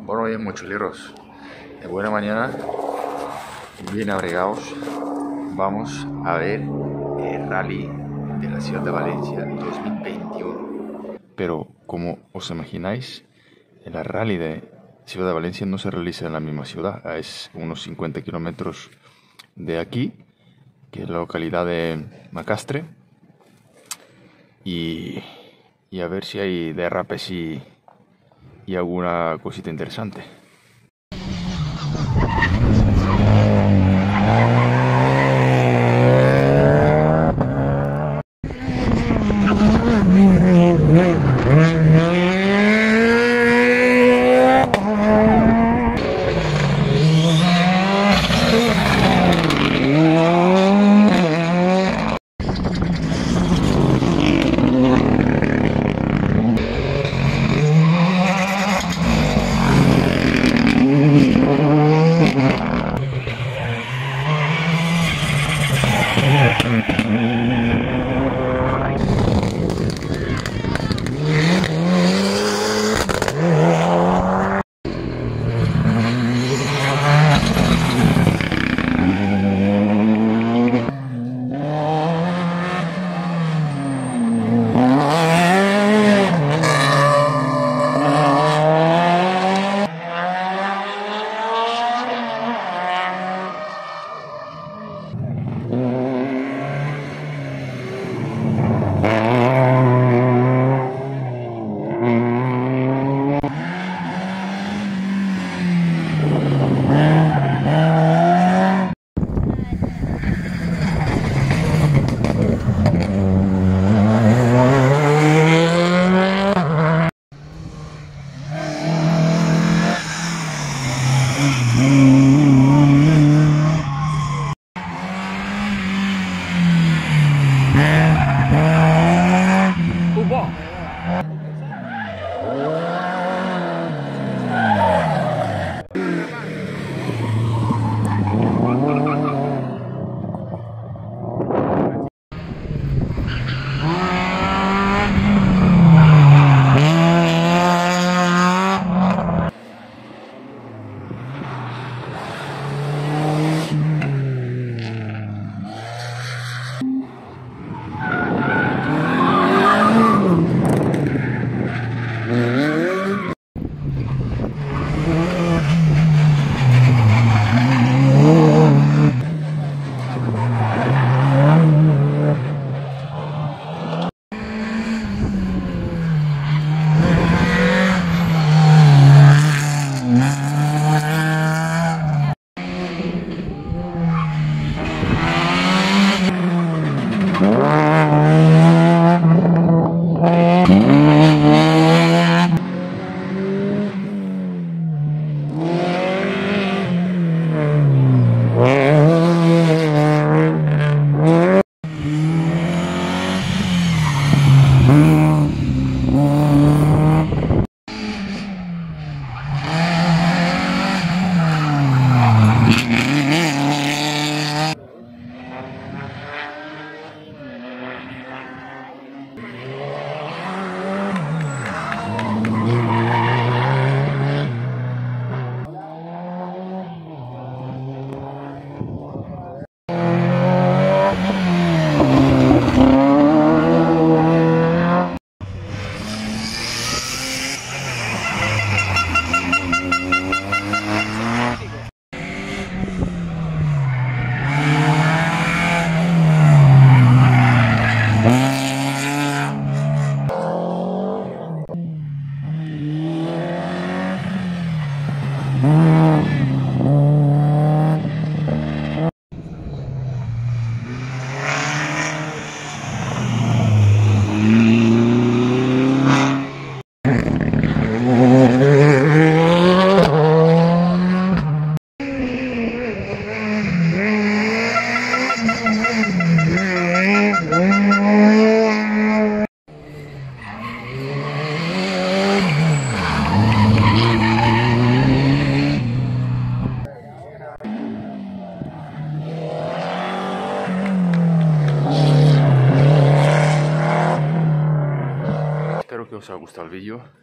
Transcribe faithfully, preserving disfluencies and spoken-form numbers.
Bueno, bien, mochileros, de buena mañana, bien abrigados, vamos a ver el rally de la ciudad de Valencia dos mil veintiuno. Pero como os imagináis, el rally de Ciudad de Valencia no se realiza en la misma ciudad, es unos cincuenta kilómetros de aquí, que es la localidad de Macastre, y, y a ver si hay derrapes y, y alguna cosita interesante. Espero que os haya gustado el vídeo.